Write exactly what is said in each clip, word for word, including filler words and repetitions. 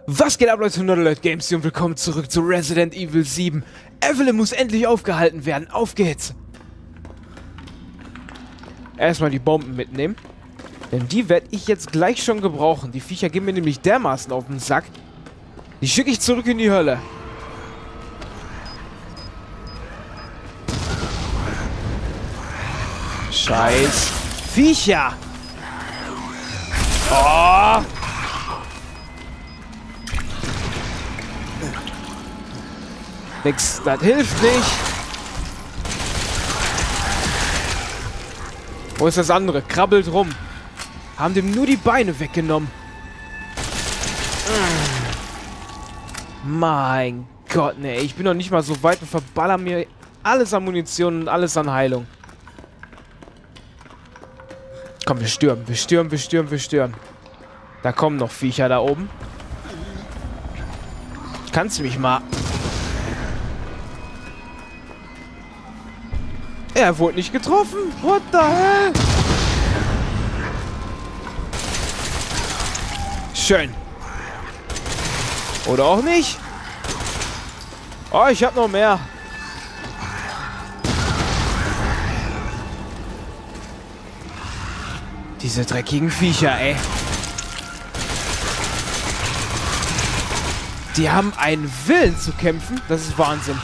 Was geht ab, Leute, Not Alert Games hier und willkommen zurück zu Resident Evil sieben. Evelyn muss endlich aufgehalten werden. Auf geht's! Erstmal die Bomben mitnehmen. Denn die werde ich jetzt gleich schon gebrauchen. Die Viecher gehen mir nämlich dermaßen auf den Sack. Die schicke ich zurück in die Hölle. Scheiß Viecher! Oh! Nix, das hilft nicht. Wo ist das andere? Krabbelt rum. Haben dem nur die Beine weggenommen. Mein Gott, ne, ich bin noch nicht mal so weit und verballer mir alles an Munition und alles an Heilung. Komm, wir stürmen, wir stürmen, wir stürmen, wir stürmen. Da kommen noch Viecher da oben. Kannst du mich mal... Er wurde nicht getroffen. What the hell? Schön. Oder auch nicht. Oh, ich hab noch mehr. Diese dreckigen Viecher, ey. Die haben einen Willen zu kämpfen. Das ist Wahnsinn.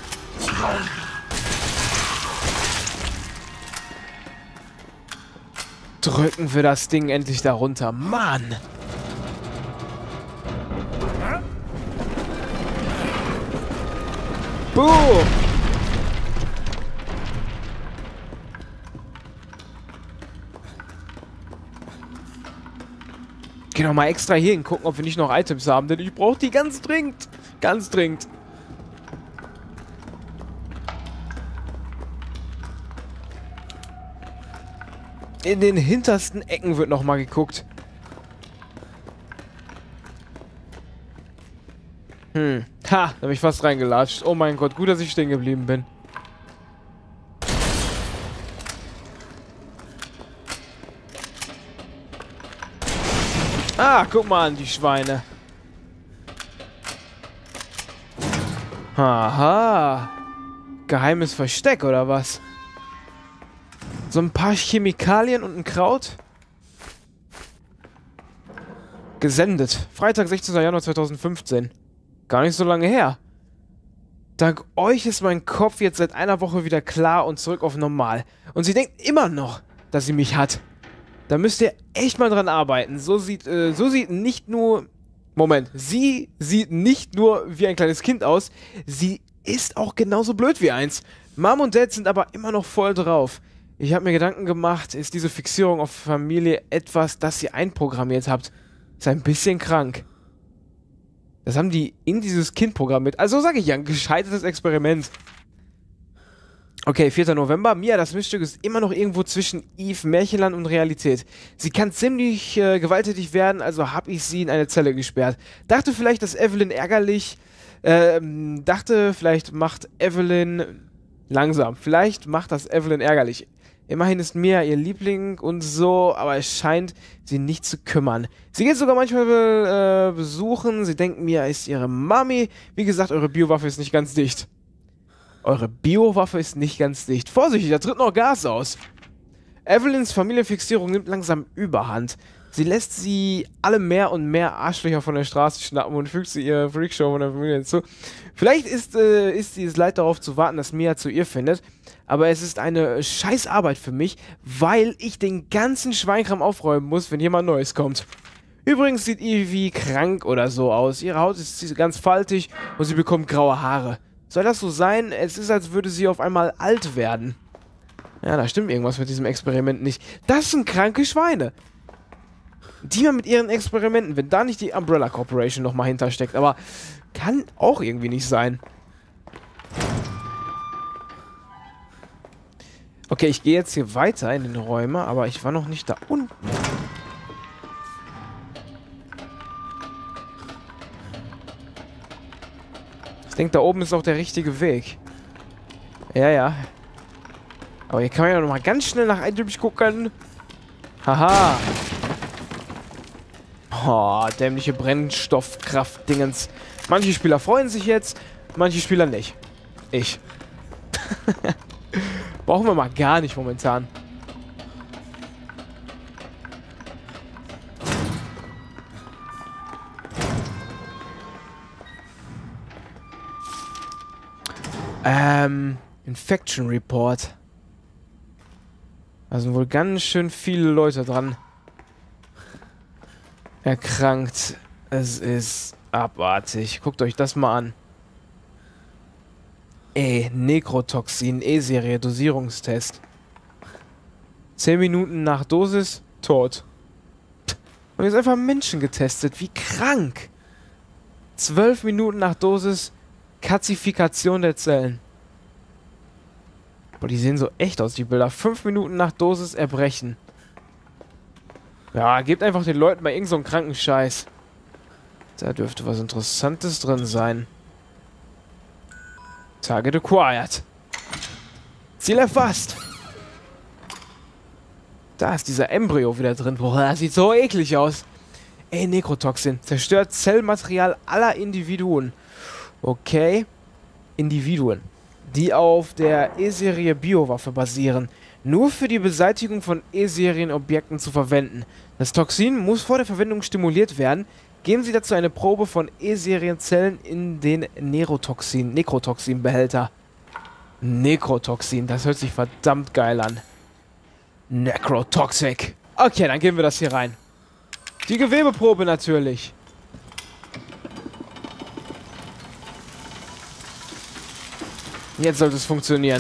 Drücken wir das Ding endlich da runter. Mann! Boom! Geh noch mal extra hier hin, gucken, ob wir nicht noch Items haben, denn ich brauche die ganz dringend. Ganz dringend. In den hintersten Ecken wird noch mal geguckt. Hm. Ha, da habe ich fast reingelatscht. Oh mein Gott, gut, dass ich stehen geblieben bin. Ah, guck mal an, die Schweine. Haha. Geheimes Versteck, oder was? So ein paar Chemikalien und ein Kraut. Gesendet. Freitag, sechzehnter Januar zweitausendfünfzehn. Gar nicht so lange her. Dank euch ist mein Kopf jetzt seit einer Woche wieder klar und zurück auf normal. Und sie denkt immer noch, dass sie mich hat. Da müsst ihr echt mal dran arbeiten. So sieht, äh, so sieht nicht nur... Moment. Sie sieht nicht nur wie ein kleines Kind aus. Sie ist auch genauso blöd wie eins. Mom und Dad sind aber immer noch voll drauf. Ich habe mir Gedanken gemacht, ist diese Fixierung auf Familie etwas, das ihr einprogrammiert habt? Ist ein bisschen krank. Das haben die in dieses Kind programmiert. Also sage ich ja, ein gescheitertes Experiment. Okay, vierter November. Mia, das Miststück ist immer noch irgendwo zwischen Eve, Märchenland und Realität. Sie kann ziemlich äh, gewalttätig werden, also habe ich sie in eine Zelle gesperrt. Dachte vielleicht, dass Evelyn ärgerlich... Ähm, dachte, vielleicht macht Evelyn... Langsam. Vielleicht macht das Evelyn ärgerlich. Immerhin ist Mia ihr Liebling und so, aber es scheint sie nicht zu kümmern. Sie geht sogar manchmal äh, besuchen. Sie denkt, Mia ist ihre Mami. Wie gesagt, eure Biowaffe ist nicht ganz dicht. Eure Biowaffe ist nicht ganz dicht. Vorsichtig, da tritt noch Gas aus. Evelyns Familienfixierung nimmt langsam Überhand. Sie lässt sie alle mehr und mehr Arschlöcher von der Straße schnappen und fügt sie ihre Freakshow von der Familie hinzu. Vielleicht ist, äh, ist sie es leid darauf zu warten, dass Mia zu ihr findet, aber es ist eine scheiß Arbeit für mich, weil ich den ganzen Schweinkram aufräumen muss, wenn jemand Neues kommt. Übrigens sieht Evie krank oder so aus. Ihre Haut ist ganz faltig und sie bekommt graue Haare. Soll das so sein? Es ist, als würde sie auf einmal alt werden. Ja, da stimmt irgendwas mit diesem Experiment nicht. Das sind kranke Schweine. Die mal mit ihren Experimenten, wenn da nicht die Umbrella Corporation nochmal hintersteckt. Aber kann auch irgendwie nicht sein. Okay, ich gehe jetzt hier weiter in den Räumen, aber ich war noch nicht da unten. Ich denke, da oben ist auch der richtige Weg. Ja, ja. Aber hier kann man ja noch mal ganz schnell nach Items gucken. Haha. Oh, dämliche Brennstoffkraft-Dingens. Manche Spieler freuen sich jetzt, manche Spieler nicht. Ich. Brauchen wir mal gar nicht momentan. Ähm, Infection Report. Da sind wohl ganz schön viele Leute dran. Erkrankt. Es ist abartig. Guckt euch das mal an. Ey, Nekrotoxin, E-Serie, Dosierungstest. Zehn Minuten nach Dosis, tot. Und jetzt einfach Menschen getestet. Wie krank. Zwölf Minuten nach Dosis, Kazifikation der Zellen. Boah, die sehen so echt aus, die Bilder. Fünf Minuten nach Dosis Erbrechen. Ja, gebt einfach den Leuten mal irgend so einen kranken Scheiß. Da dürfte was Interessantes drin sein. Target acquired. Ziel erfasst. Da ist dieser Embryo wieder drin. Boah, das sieht so eklig aus. Ey, Nekrotoxin. Zerstört Zellmaterial aller Individuen. Okay. Individuen, die auf der E-Serie Biowaffe basieren, nur für die Beseitigung von E-Serien-Objekten zu verwenden. Das Toxin muss vor der Verwendung stimuliert werden. Geben Sie dazu eine Probe von E-Serien-Zellen in den Neurotoxin, Nekrotoxin-Behälter. Nekrotoxin, das hört sich verdammt geil an. Necrotoxic. Okay, dann geben wir das hier rein. Die Gewebeprobe natürlich. Jetzt sollte es funktionieren.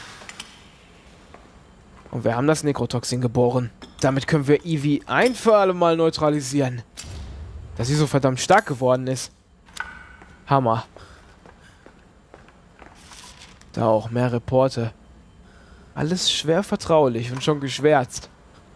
Und wir haben das Nekrotoxin geboren. Damit können wir Evie ein für alle Mal neutralisieren. Dass sie so verdammt stark geworden ist. Hammer. Da auch mehr Reporte. Alles schwer vertraulich und schon geschwärzt.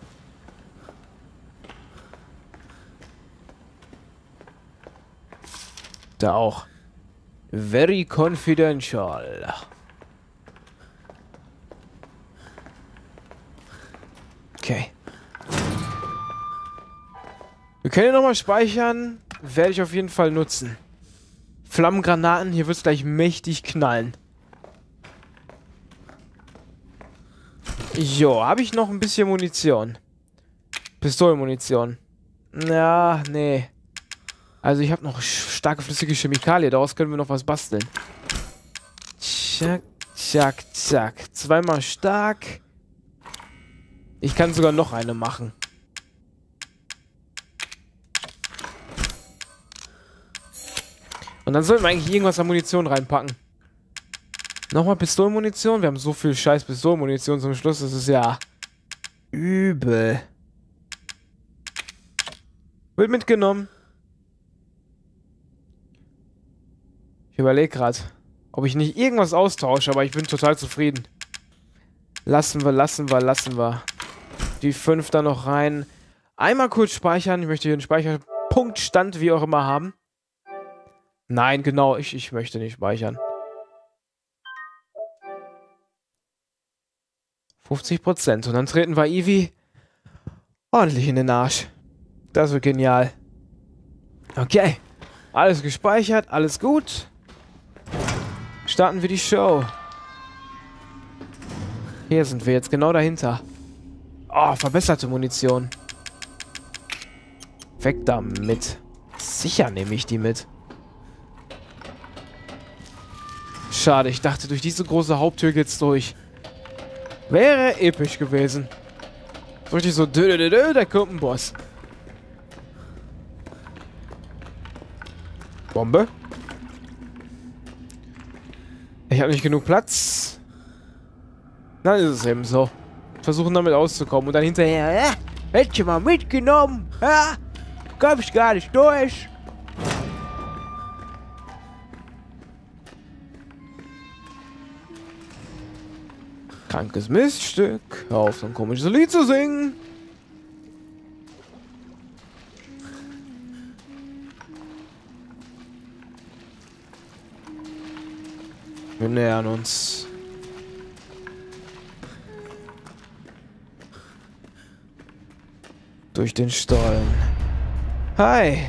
Da auch. Very confidential. Okay. Wir können ja nochmal speichern. Werde ich auf jeden Fall nutzen. Flammengranaten, hier wird es gleich mächtig knallen. Jo, habe ich noch ein bisschen Munition? Pistolenmunition. Ja, nee. Also ich habe noch starke flüssige Chemikalie. Daraus können wir noch was basteln. Zack, zack, zack. Zweimal stark. Ich kann sogar noch eine machen. Und dann sollten wir eigentlich irgendwas an Munition reinpacken. Nochmal Pistolenmunition. Wir haben so viel scheiß Pistolenmunition zum Schluss. Das ist ja übel. Wird mitgenommen. Ich überlege gerade, ob ich nicht irgendwas austausche, aber ich bin total zufrieden. Lassen wir, lassen wir, lassen wir. Die fünf da noch rein. Einmal kurz speichern. Ich möchte hier einen Speicherpunktstand, wie auch immer, haben. Nein, genau, ich, ich möchte nicht speichern. fünfzig Prozent. Und dann treten wir Evie ordentlich in den Arsch. Das wird genial. Okay. Alles gespeichert, alles gut. Starten wir die Show. Hier sind wir jetzt genau dahinter. Oh, verbesserte Munition. Weg damit. Sicher nehme ich die mit. Schade, ich dachte, durch diese große Haupttür geht's durch. Wäre episch gewesen. So richtig so, dö, dö, dö, da kommt ein Boss. Bombe. Ich habe nicht genug Platz. Dann ist es eben so. Versuchen damit auszukommen und dann hinterher, ja, hätte ich mal mitgenommen, ja, komm ich gar nicht durch. Krankes Miststück. Hör auf, so ein komisches Lied zu singen. Wir nähern uns. Durch den Stollen. Hi.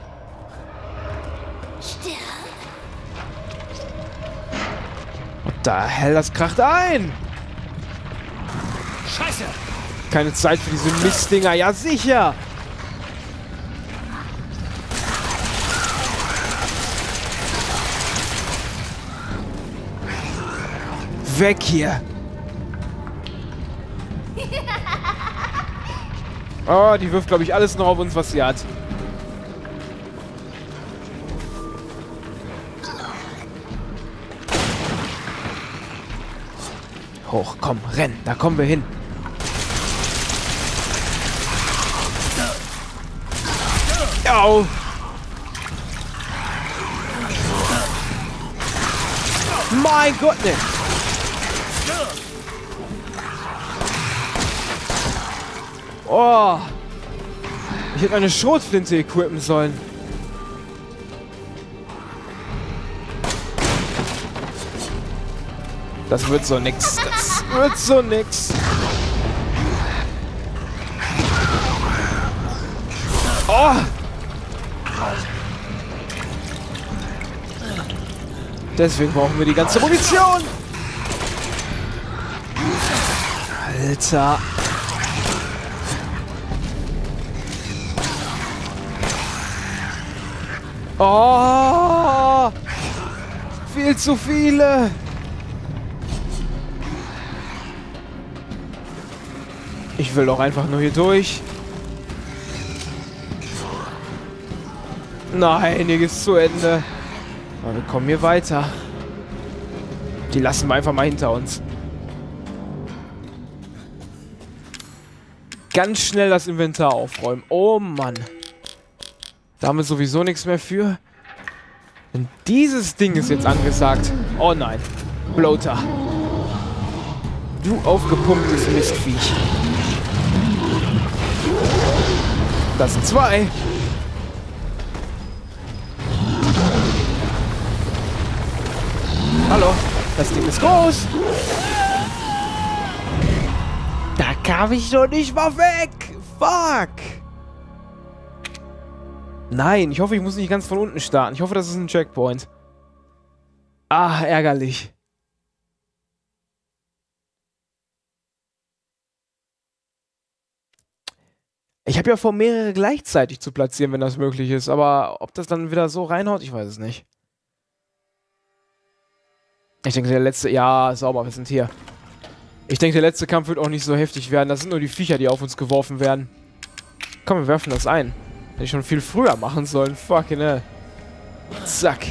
What the hell, das kracht ein. Scheiße. Keine Zeit für diese Mistdinger. Ja, sicher. Weg hier. Oh, die wirft, glaube ich, alles noch auf uns, was sie hat. Hoch, komm, renn. Da kommen wir hin. Au. Mein Gott, ne. Oh. Ich hätte eine Schrotflinte equippen sollen. Das wird so nix. Das wird so nix. Oh. Deswegen brauchen wir die ganze Munition. Alter. Oh. Viel zu viele. Ich will doch einfach nur hier durch. Nein, hier geht's zu Ende. Aber wir kommen hier weiter. Die lassen wir einfach mal hinter uns. Ganz schnell das Inventar aufräumen. Oh Mann. Da haben wir sowieso nichts mehr für. Denn dieses Ding ist jetzt angesagt. Oh nein. Bloater. Du aufgepumptes Mistviech. Das sind zwei. Hallo, das Ding ist groß. Da kam ich doch nicht mal weg. Fuck. Nein, ich hoffe, ich muss nicht ganz von unten starten. Ich hoffe, das ist ein Checkpoint. Ah, ärgerlich. Ich habe ja vor, mehrere gleichzeitig zu platzieren, wenn das möglich ist. Aber ob das dann wieder so reinhaut, ich weiß es nicht. Ich denke, der letzte... Ja, sauber, wir sind hier. Ich denke, der letzte Kampf wird auch nicht so heftig werden. Das sind nur die Viecher, die auf uns geworfen werden. Komm, wir werfen das ein. Hätte ich schon viel früher machen sollen. Fucking hell. Zack.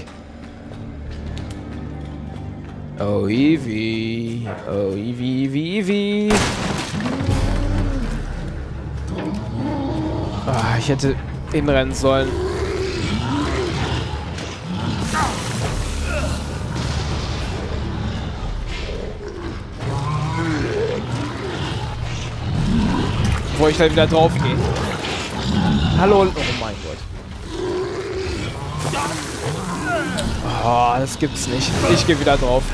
Oh, Eevee. Oh, Eevee, Eevee, Eevee. Ah, ich hätte hinrennen sollen. Bevor ich dann wieder drauf gehe. Hallo. Oh mein Gott. Oh, das gibt's nicht. Ich gehe wieder drauf.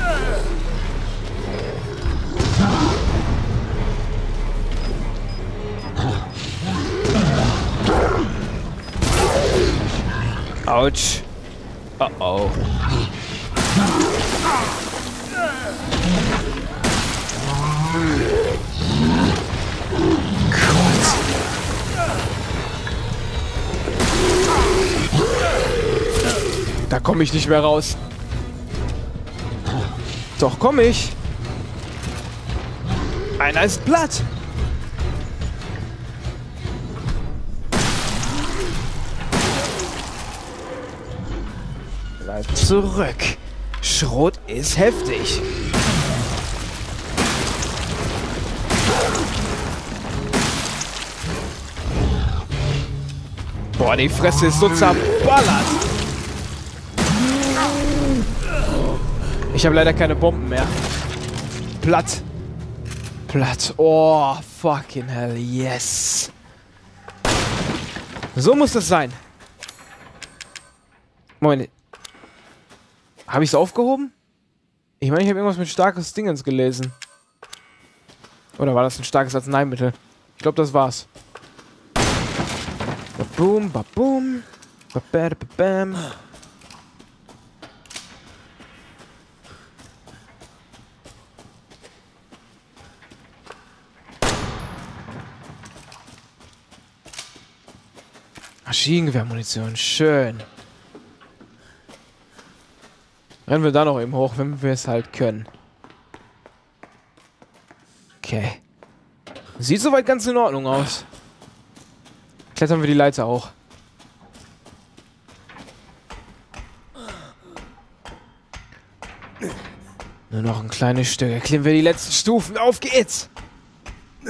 Autsch. Oh oh. Da komme ich nicht mehr raus. Doch, komme ich. Einer ist platt. Bleib zurück. Schrot ist heftig. Boah, die Fresse ist so zerballert. Ich habe leider keine Bomben mehr. Platt. Platt. Oh, fucking hell, yes. So muss das sein. Moment. Habe ich es aufgehoben? Ich meine, ich habe irgendwas mit starkes Dingens gelesen. Oder war das ein starkes Arzneimittel? Ich glaube, das war's. Baboom, baboom. Babam. Maschinengewehrmunition, schön. Rennen wir da noch eben hoch, wenn wir es halt können. Okay. Sieht soweit ganz in Ordnung aus. Klettern wir die Leiter auch. Nur noch ein kleines Stück. Erklimmen wir die letzten Stufen. Auf geht's!